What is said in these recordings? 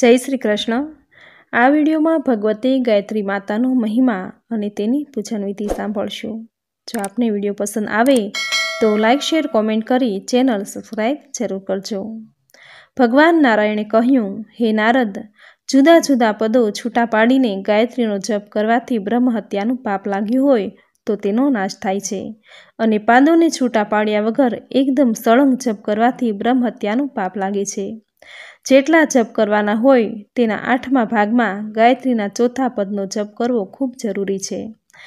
જય શ્રી કૃષ્ણ। આ વિડીયોમાં ભગવતી ગાયત્રી માતાનો મહિમા અને તેની પૂજન વિધિ સાંભળશું। જો આપને વિડીયો પસંદ આવે તો લાઈક શેર કોમેન્ટ કરી ચેનલ સબસ્ક્રાઈબ જરૂર કરજો। ભગવાન નારાયણે કહ્યું, હે નારદ, જુદા જુદા પદો છૂટા પાડીને ગાયત્રીનો જપ કરવાથી બ્રહ્મ હત્યાનું પાપ લાગ્યું હોય તો તેનો નાશ થાય છે, અને પાદોને છૂટા પાડ્યા વગર એકદમ સળંગ જપ કરવાથી બ્રહ્મ હત્યાનું પાપ લાગે છે। જેટલા જપ કરવાના હોય તેના 8મા ભાગમાં ગાયત્રીના ચોથા પદનો જપ કરવો ખૂબ જરૂરી છે।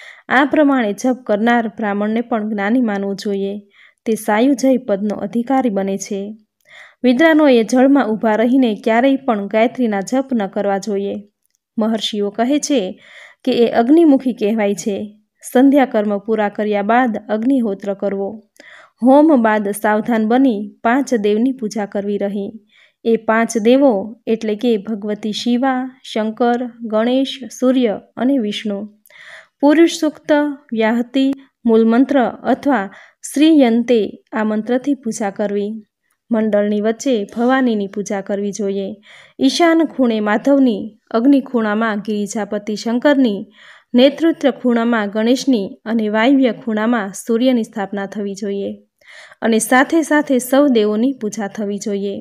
આ પ્રમાણે જપ કરનાર બ્રાહ્મણને પણ જ્ઞાની માનવું જોઈએ, તે સાયુજય પદનો અધિકારી બને છે। વિદ્વાનોએ જળમાં ઊભા રહીને ક્યારેય પણ ગાયત્રીના જપ ન કરવા જોઈએ। મહર્ષિઓ કહે છે કે એ અગ્નિમુખી કહેવાય છે। સંધ્યા કર્મ પૂરા કર્યા બાદ અગ્નિહોત્ર કરવો, હોમ બાદ સાવધાન બની 5 દેવની પૂજા કરવી રહી। એ 5 દેવો એટલે કે ભગવતી શિવા, શંકર, ગણેશ, સૂર્ય અને વિષ્ણુ। પુરુષ સૂક્ત, વ્યાહતિ, મૂલમંત્ર અથવા શ્રીયંતે આ મંત્રથી પૂજા કરવી। મંડળની વચ્ચે ભવાનીની પૂજા કરવી જોઈએ। ઈશાન ખૂણે માધવની, અગ્નિ ખૂણામાં ગિરિજાપતિ શંકરની, નેતૃત્વ ખૂણામાં ગણેશની અને વાયવ્ય ખૂણામાં સૂર્યની સ્થાપના થવી જોઈએ, અને સાથે સાથે સૌ દેવોની પૂજા થવી જોઈએ।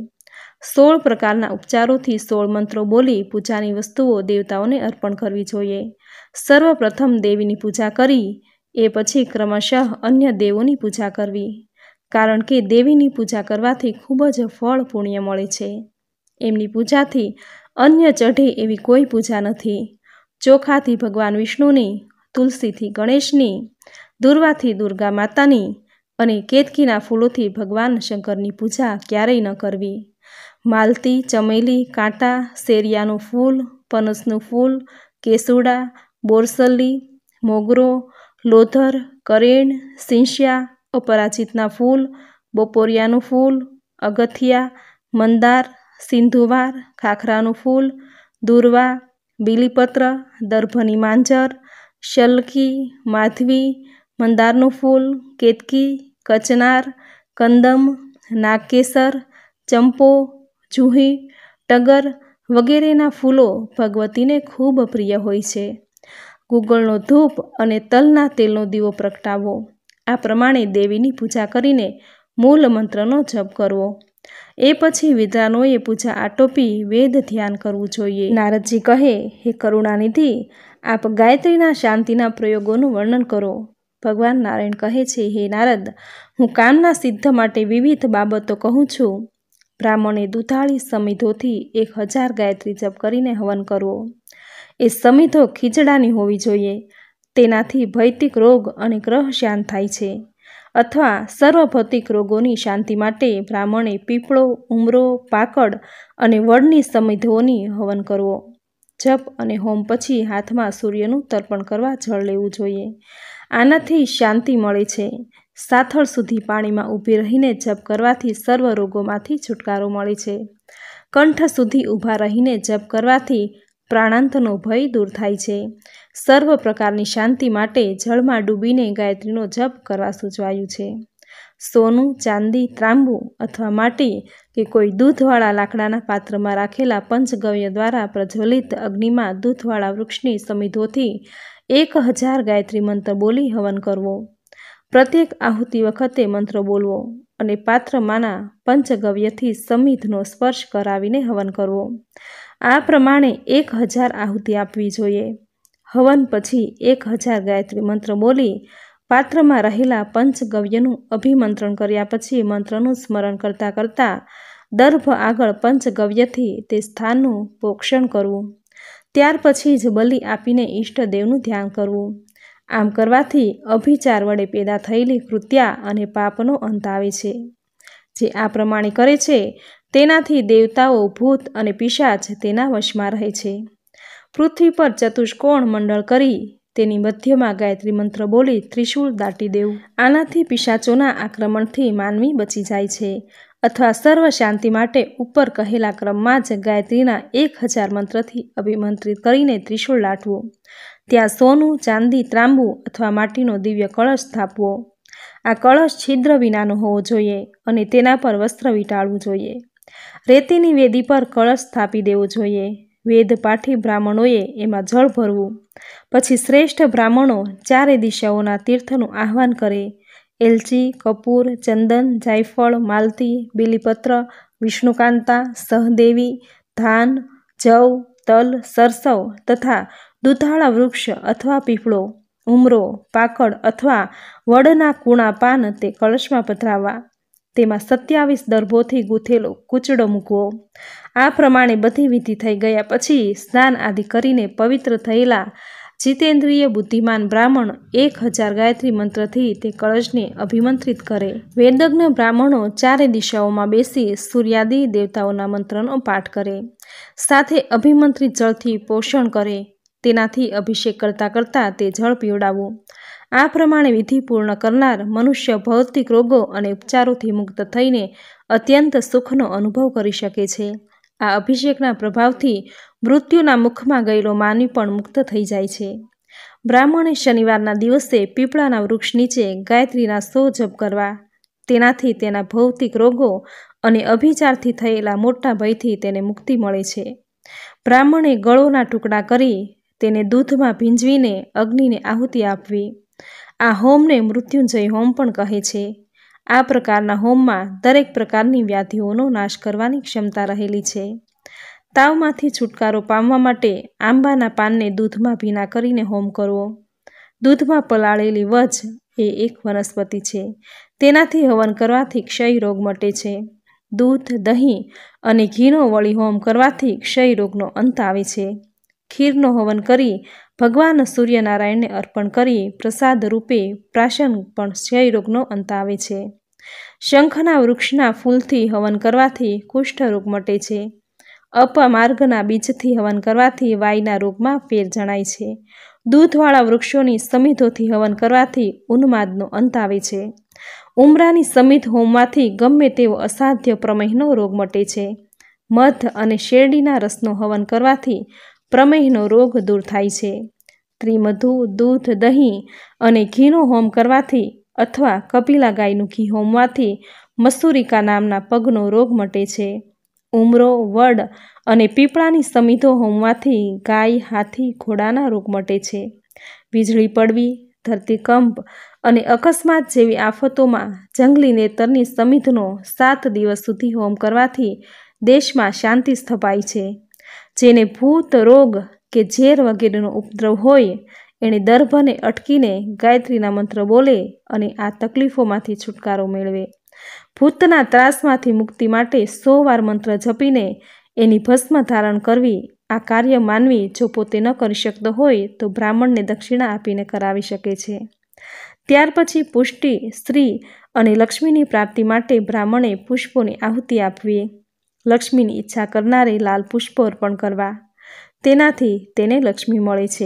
16 પ્રકારના ઉપચારોથી 16 મંત્રો બોલી પૂજાની વસ્તુઓ દેવતાઓને અર્પણ કરવી જોઈએ। સર્વપ્રથમ દેવીની પૂજા કરી એ પછી ક્રમશઃ અન્ય દેવોની પૂજા કરવી, કારણ કે દેવીની પૂજા કરવાથી ખૂબ જ ફળ પુણ્ય મળે છે। એમની પૂજાથી અન્ય ચઢે એવી કોઈ પૂજા નથી। ચોખાથી ભગવાન વિષ્ણુની, તુલસીથી ગણેશની, દુર્વાથી દુર્ગા માતાની અને કેતકીના ફૂલોથી ભગવાન શંકરની પૂજા ક્યારેય ન કરવી। માલતી, ચમેલી, કાંટા, શેરિયાનું ફૂલ, પનસનું ફૂલ, કેસુડા, બોરસલી, મોગરો, લોધર, કરેણ, સિંસ્યા, અપરાજિતના ફૂલ, બપોરિયાનું ફૂલ, અગથિયા, મંદાર, સિંધુવાર, ખાખરાનું ફૂલ, દુર્વા, બીલીપત્ર, દર્ભની માંજર, શલ્કી, માધવી, મંદારનું ફૂલ, કેતકી, કચનાર, કંદમ, નાગકેસર, ચંપો, જુહી, ટગર વગેરેના ફૂલો ભગવતીને ખૂબ પ્રિય હોય છે। ગુગળનો ધૂપ અને તલના તેલનો દીવો પ્રગટાવવો। આ પ્રમાણે દેવીની પૂજા કરીને મૂળ મંત્રનો જપ કરવો। એ પછી વિદ્વાનોએ પૂજા આટોપી વેદ ધ્યાન કરવું જોઈએ। નારદજી કહે, હે કરુણાનિધિ, આપ ગાયત્રીના શાંતિના પ્રયોગોનું વર્ણન કરો। ભગવાન નારાયણ કહે છે, હે નારદ, હું કામના સિદ્ધ માટે વિવિધ બાબતો કહું છું। બ્રાહ્મણે દુધાળી સમિધોથી 1000 ગાયત્રી જપ કરીને હવન કરવો। એ સમિધો ખીજડાની હોવી જોઈએ, તેનાથી ભૌતિક રોગ અને ગ્રહ શાંત થાય છે। અથવા સર્વ ભૌતિક રોગોની શાંતિ માટે બ્રાહ્મણે પીપળો, ઉમરો, પાકડ અને વડની સમિધોની હવન કરવો। જપ અને હોમ પછી હાથમાં સૂર્યનું તર્પણ કરવા જળ લેવું જોઈએ। આનાથી શાંતિ મળે છે। સાથળ સુધી પાણીમાં ઊભી રહીને જપ કરવાથી સર્વ રોગોમાંથી છુટકારો મળે છે। કંઠ સુધી ઊભા રહીને જપ કરવાથી પ્રાણાંતનો ભય દૂર થાય છે। સર્વ પ્રકારની શાંતિ માટે જળમાં ડૂબીને ગાયત્રીનો જપ કરવા સૂચવાયું છે। સોનું, ચાંદી, ત્રાંબુ અથવા માટી કે કોઈ દૂધવાળા લાકડાના પાત્રમાં રાખેલા પંચગવ્ય દ્વારા પ્રજ્વલિત અગ્નિમાં દૂધવાળા વૃક્ષની સમિધોથી 1000 ગાયત્રી મંત્ર બોલી હવન કરવો। પ્રત્યેક આહુતિ વખતે મંત્ર બોલવો અને પાત્રમાંના પંચગવ્યથી સમિધનો સ્પર્શ કરાવીને હવન કરવો। આ પ્રમાણે 1000 આહુતિ આપવી જોઈએ। હવન પછી 1000 ગાયત્રી મંત્ર બોલી પાત્રમાં રહેલા પંચગવ્યનું અભિમંત્રણ કર્યા પછી મંત્રનું સ્મરણ કરતાં કરતાં દર્ભ આગળ પંચગવ્યથી તે સ્થાનનું પોક્ષણ કરવું। ત્યાર પછી જ બલિ આપીને ઈષ્ટદેવનું ધ્યાન કરવું। આમ કરવાથી અભિચાર વડે પેદા થયેલી કૃત્યા અને પાપનો અંત આવે છે। જે આ પ્રમાણે કરે છે તેનાથી દેવતાઓ, ભૂત અને પિશાચ તેના વશમાં રહે છે। પૃથ્વી પર ચતુષ્કોણ મંડળ કરી તેની મધ્યમાં ગાયત્રી મંત્ર બોલી ત્રિશૂળ દાટી દેવું। આનાથી પિશાચોના આક્રમણથી માનવી બચી જાય છે। અથવા સર્વ શાંતિ માટે ઉપર કહેલા ક્રમમાં જ ગાયત્રીના 1000 મંત્રથી અભિમંત્રિત કરીને ત્રિશૂળ દાટવું। ત્યાં સોનું, ચાંદી, ત્રાંબુ અથવા માટીનો દિવ્ય કળશ સ્થાપવો। આ કળશ છિદ્ર વિનાનો હોવો જોઈએ અને તેના પર વસ્ત્ર વીંટાળવું જોઈએ। રેતીની વેદી પર કળશ સ્થાપી દેવો જોઈએ. વેદપાઠી બ્રાહ્મણોએ એમાં જળ ભરવું. પછી શ્રેષ્ઠ બ્રાહ્મણો ચારે દિશાઓના તીર્થનું આહ્વાન કરે. એલચી, કપૂર, ચંદન, જાયફળ, માલતી, બીલીપત્ર, વિષ્ણુકાંતા, સહદેવી, ધાન, જવ, તલ, સરસવ તથા દુધાળા વૃક્ષ અથવા પીપળો, ઉમરો, પાકડ અથવા વડના કૂણા પાન તે કળશમાં પધરાવવા. તેમાં 27 દર્ભોથી ગૂંથેલો કૂચડો મૂકવો. આ પ્રમાણે બધી વિધિ થઈ ગયા પછી સ્નાન આદિ કરીને પવિત્ર થયેલા જીતેન્દ્રિય બુદ્ધિમાન બ્રાહ્મણ 1000 ગાયત્રી મંત્રથી તે કળશને અભિમંત્રિત કરે. વેદજ્ઞ બ્રાહ્મણો ચારે દિશાઓમાં બેસી સૂર્યાદિ દેવતાઓના મંત્રનો પાઠ કરે. સાથે અભિમંત્રિત જળથી પોષણ કરે. તેનાથી અભિષેક કરતાં તે જળ પીવડાવવું. આ પ્રમાણે વિધિ પૂર્ણ કરનાર મનુષ્ય ભૌતિક રોગો અને ઉપચારોથી મુક્ત થઈને અત્યંત સુખનો અનુભવ કરી શકે છે. આ અભિષેકના પ્રભાવથી મૃત્યુના મુખમાં ગયેલો માનવી પણ મુક્ત થઈ જાય છે. બ્રાહ્મણે શનિવારના દિવસે પીપળાના વૃક્ષ નીચે ગાયત્રીના 100 જપ કરવા. તેનાથી તેના ભૌતિક રોગો અને અભિચારથી થયેલા મોટા ભયથી તેને મુક્તિ મળે છે. બ્રાહ્મણે ગળોના ટુકડા કરી તેને દૂધમાં ભીંજવીને અગ્નિને આહુતિ આપવી. આ હોમને મૃત્યુંજય હોમ પણ કહે છે. આ પ્રકારના હોમમાં દરેક પ્રકારની વ્યાધિઓનો નાશ કરવાની ક્ષમતા રહેલી છે. તાવમાંથી છુટકારો પામવા માટે આંબાના પાનને દૂધમાં ભીના કરીને હોમ કરવો. દૂધમાં પલાળેલી વજ એ એક વનસ્પતિ છે. તેનાથી હવન કરવાથી ક્ષય રોગ મટે છે. દૂધ, દહીં અને ઘીનો વળી હોમ કરવાથી ક્ષય રોગનો અંત આવે છે. ખીરનો હવન કરી ભગવાન સૂર્યનારાયણને અર્પણ કરી પ્રસાદ રૂપે પ્રાશન પણ ક્ષય રોગનો અંત આવે છે. શંખના વૃક્ષના ફૂલથી હવન કરવાથી કુષ્ઠ રોગ મટે છે. અપમાર્ગના બીજથી હવન કરવાથી વાયના રોગમાં ફેર જણાય છે. દૂધવાળા વૃક્ષોની સમિધોથી હવન કરવાથી ઉન્માદનો અંત આવે છે. ઉમરાની સમિધ હોમવાથી ગમે તેવો અસાધ્ય પ્રમેહનો રોગ મટે છે. મધ અને શેરડીના રસનો હવન કરવાથી પ્રમેહનો રોગ દૂર થાય છે. ત્રિમધુ, દૂધ, દહીં અને ઘીનો હોમ કરવાથી અથવા કપિલા ગાયનું ઘી હોમવાથી મસૂરિકા નામના પગનો રોગ મટે છે. ઉમરો, વડ અને પીપળાની સમિધો હોમવાથી ગાય, હાથી, ઘોડાના રોગ મટે છે. વીજળી પડવી, ધરતીકંપ અને અકસ્માત જેવી આફતોમાં જંગલી નેતરની સમિધનો 7 દિવસ સુધી હોમ કરવાથી દેશમાં શાંતિ સ્થપાય છે. જેને ભૂત, રોગ કે ઝેર વગેરેનો ઉપદ્રવ હોય એણે દર્ભને અટકીને ગાયત્રીના મંત્ર બોલે અને આ તકલીફોમાંથી છુટકારો મેળવે. ભૂતના ત્રાસમાંથી મુક્તિ માટે 100 વાર મંત્ર જપીને એની ભસ્મ ધારણ કરવી. આ કાર્ય માનવી જો પોતે ન કરી શકતો હોય તો બ્રાહ્મણને દક્ષિણા આપીને કરાવી શકે છે. ત્યાર પછી પુષ્ટિ, સ્ત્રી અને લક્ષ્મીની પ્રાપ્તિ માટે બ્રાહ્મણે પુષ્પોની આહુતિ આપવી. લક્ષ્મીની ઈચ્છા કરનારે લાલ પુષ્પો અર્પણ કરવા. તેનાથી તેને લક્ષ્મી મળે છે.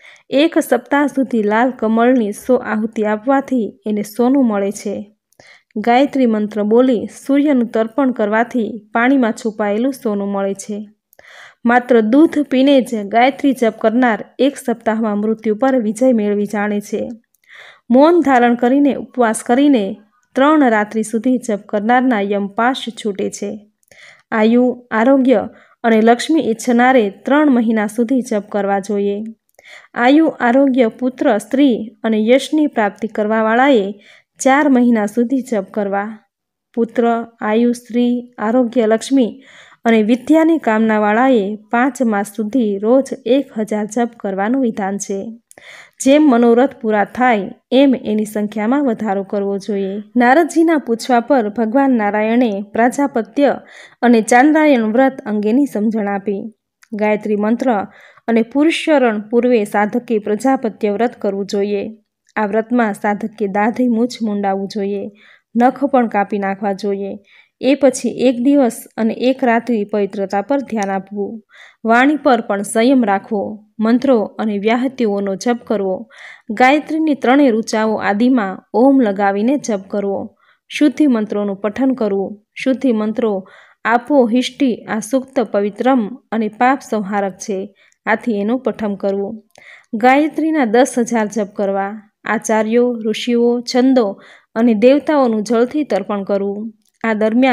1 સપ્તાહ સુધી લાલ કમળની 100 આહુતિ આપવાથી એને સોનું મળે છે. ગાયત્રી મંત્ર બોલી સૂર્યનું તર્પણ કરવાથી પાણીમાં છુપાયેલું સોનું મળે છે. માત્ર દૂધ પીને જ ગાયત્રી જપ કરનાર 1 સપ્તાહમાં મૃત્યુ પર વિજય મેળવી જાણે છે. મૌન ધારણ કરીને ઉપવાસ કરીને 3 રાત્રિ સુધી જપ કરનારના યમપાશ છૂટે છે. આયુ, આરોગ્ય અને લક્ષ્મી ઈચ્છનારે 3 મહિના સુધી જપ કરવા જોઈએ. આયુ, આરોગ્ય, પુત્ર, સ્ત્રી અને યશની પ્રાપ્તિ કરવાવાળાએ 4 મહિના સુધી જપ કરવા. પુત્ર, આયુ, સ્ત્રી, આરોગ્ય, લક્ષ્મી અને વિદ્યાની કામનાવાળાએ 5 માસ સુધી રોજ 1000 જપ કરવાનું વિધાન છે. જેમ મનોરથ પૂરા થાય એમ એની સંખ્યામાં વધારો કરવો જોઈએ. નારદજીના પૂછવા પર ભગવાન નારાયણે પ્રાજાપત્ય અને ચાંદ્રાયણ વ્રત અંગેની સમજણ આપી. ગાયત્રી મંત્ર અને પુરુષરણ પૂર્વે સાધકે પ્રજાપત્ય વ્રત કરવું જોઈએ. આ વ્રતમાં સાધકે દાઢી મૂછ મુંડાવવું જોઈએ. નખ પણ કાપી નાખવા જોઈએ. એ પછી 1 દિવસ અને 1 રાત્રિ પવિત્રતા પર ધ્યાન આપવું. વાણી પર પણ સંયમ રાખવો. મંત્રો અને વ્યાહત્યોનો જપ કરવો. ગાયત્રીની 3 ઋચાઓ આદિમાં ઓમ લગાવીને જપ કરવો. શુદ્ધિ મંત્રોનું પઠન કરવું. શુદ્ધિ મંત્રો આપો હિષ્ટિ આ સૂક્ત પવિત્રમ અને પાપ સંહારક છે. આથી એનું પઠન કરવું. ગાયત્રીના 10,000 જપ કરવા. આચાર્યો, ઋષિઓ, છંદો અને દેવતાઓનું જળથી તર્પણ કરવું. આ દરમિયાન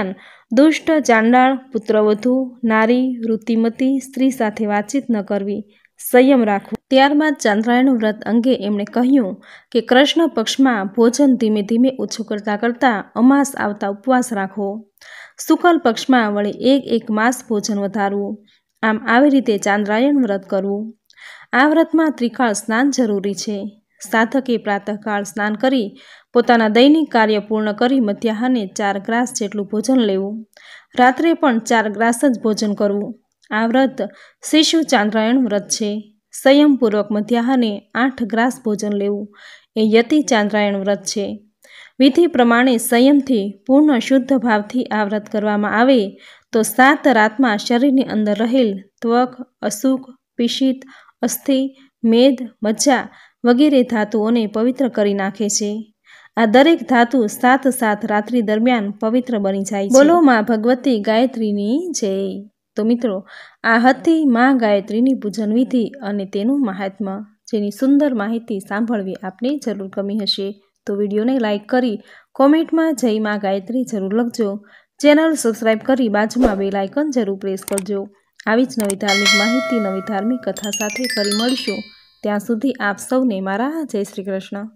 દુષ્ટ, ચાંડાળ, પુત્રવધુ, નારી, ઋતિમતી સ્ત્રી સાથે વાતચીત ન કરવી, સંયમ રાખવો. ત્યારબાદ ચાંદ્રાયણ વ્રત અંગે એમણે કહ્યું કે કૃષ્ણ પક્ષમાં ભોજન ધીમે ધીમે ઓછું કરતાં કરતાં અમાસ આવતા ઉપવાસ રાખવો. શુક્લ પક્ષમાં વળી એક માસ ભોજન વધારવું. આમ આવી રીતે ચાંદ્રાયણ વ્રત કરવું. આ વ્રતમાં ત્રિકાળ સ્નાન જરૂરી છે. સાધકે પ્રાતઃકાળ સ્નાન કરી પોતાના દૈનિક કાર્ય પૂર્ણ કરી મધ્યાહને 4 ગ્રાસ જેટલું ભોજન લેવું. રાત્રે પણ 4 ગ્રાસ જ ભોજન કરવું. આ વ્રત શિશુ ચાંદ્રાયણ વ્રત છે. સંયમપૂર્વક મધ્યાહને 8 ગ્રાસ ભોજન લેવું એ યતિ ચાંદ્રાયણ વ્રત છે. વિધિ પ્રમાણે સંયમથી પૂર્ણ શુદ્ધ ભાવથી આ વ્રત કરવામાં આવે તો 7 રાતમાં શરીરની અંદર રહેલ ત્વક, અશુક, પિશિત, અસ્થિ, મેદ, મજ્જા વગેરે ધાતુઓને પવિત્ર કરી નાખે છે. આ દરેક ધાતુ 7 રાત્રિ દરમિયાન પવિત્ર બની જાય છે. બોલો માં ભગવતી ગાયત્રીની જય. તો મિત્રો, આ હતી માં ગાયત્રીની પૂજન વિધિ અને તેનું મહાત્મ્ય, જેની સુંદર માહિતી સાંભળવી આપને જરૂર ગમી હશે. તો વિડીયોને લાઇક કરી કોમેન્ટમાં જય માં ગાયત્રી જરૂર લખજો. ચેનલ સબસ્ક્રાઈબ કરી બાજુમાં બેલ આઇકન જરૂર પ્રેસ કરજો. આવી જ નવી ધાર્મિક માહિતી, નવી ધાર્મિક કથા સાથે ફરી મળીશું. ત્યાં સુધી આપ સૌને મારા જય શ્રી કૃષ્ણ.